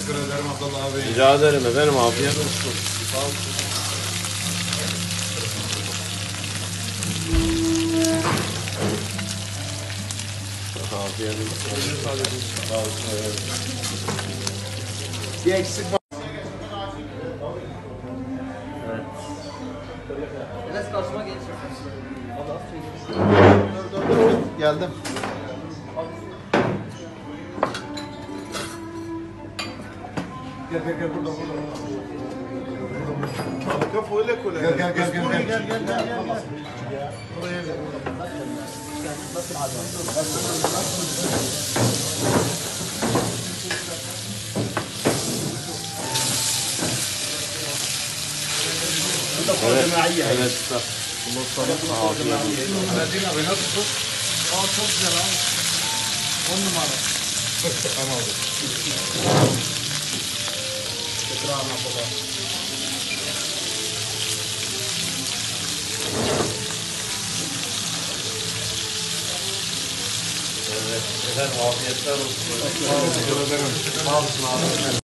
Teşekkür ederim Abdullah abi. Rica ederim efendim, afiyet olsun. Sağ olun. Afiyet olsun. Sağ olsun. Bir eksik var. Biraz karşıma geç. Dur. Geldim. Gel burada. Kafa öyle kule. Gel. Buraya gel. Evet usta. Medine abi nasılsın? Çok güzel abi. 10 numara. Tamam abi. Tekrarına baba. Evet efendim, afiyetler olsun. Sağ olun. Sağ olsun abi.